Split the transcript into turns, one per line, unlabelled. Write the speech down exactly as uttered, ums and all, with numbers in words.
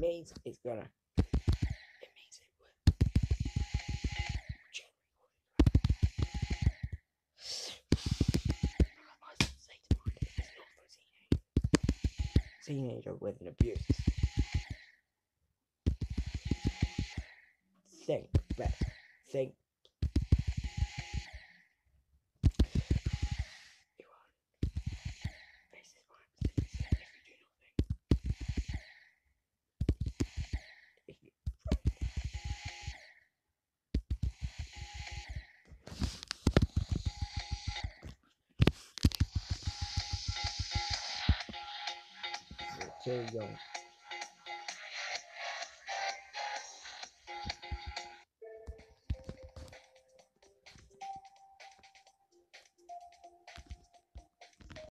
means it's gonna. It means it will. I say to mine, it's not for a teenager. Teenager with an abuse. Think better. Think. You are. This is what I'm saying. If you do not think. If you. You're too young.